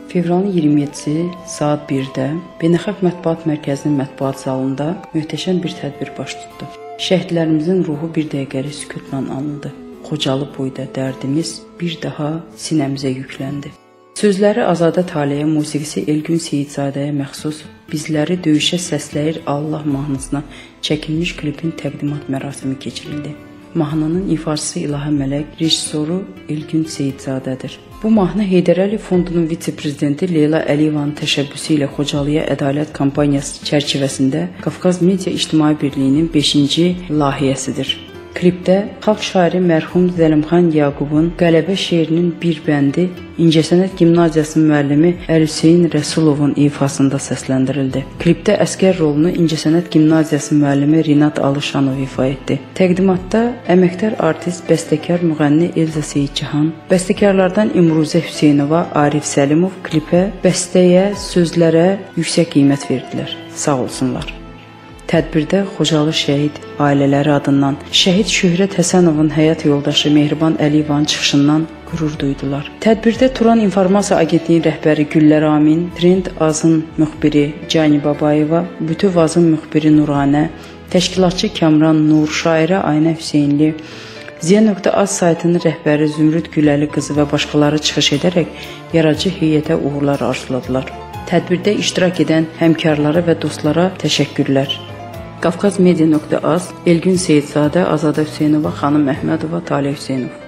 Fevralın 27-si saat 1-də Beynəlxalq Mətbuat Mərkəzinin mətbuat zalında möhtəşəm bir tədbir baş tutdu. Şəhidlərimizin ruhu bir dəqiqəlik sükutla anıldı. Xocalı boyda dərdimiz bir daha sinəmizə yükləndi. Sözləri Azadə Taleyə, musiqisi Elgün Seyidzadəyə məxsus Bizləri döyüşə səsləyir Allah mahnısına çəkilmiş klipin təqdimat mərasimi keçirildi. Mahnının ifaçısı İlahə Mələk, rejissoru Elgün Seyidzadədir. Bu mahnı Heydər Əliyev Fondunun vitse-prezidenti Leyla Əliyevanın təşəbbüsü ilə Xocalıya Ədalət kampaniyası çərçivəsində Qafqaz Media İctimai Birliyinin 5-ci layihəsidir. Klipdə xalq şairi mərhum Zəlimxan Yaqubun Qələbə şeirinin bir bəndi İncəsənət Gimnaziyasının müəllimi Əl-Hüseyn Rəsulovun ifasında səsləndirildi. Klipdə əsgər rolunu İncəsənət Gimnaziyasının müəllimi Rinat Alışanov ifa etdi. Təqdimatda əməkdar artist, bəstəkar, müğənni Elza Seyidcihan, bəstəkarlardan İmruzə Hüseynova, Arif Səlimov klipə, bəstəyə, sözlərə yüksək qiymət verdilər. Sağ olsunlar. Tədbirdə Xocalı şəhid ailələri adından şəhid Şöhrət Həsənovun həyat yoldaşı Mehriban Əliyevanın çıxışından qürur duydular. Tədbirdə Turan İnformasiya Agentliyinin rəhbəri Güllər Amin, Trend Azın müxbiri Cani Babayeva, Bütöv Azın müxbiri Nuranə, təşkilatçı Kamran Nur, şairə Aynə Hüseynli, Ziya.az saytının rəhbəri Zümrüd Güləli qızı və başqaları çıxış edərək yaradıcı heyətə uğurlar arzuladılar. Tədbirdə iştirak edən həmkarlara və dostlara təşəkkürlər. Qafqazmedia.az, Elgün Seyidzadə, Azadə Hüseynova, xanım Əhmədova, Talih Hüseynov.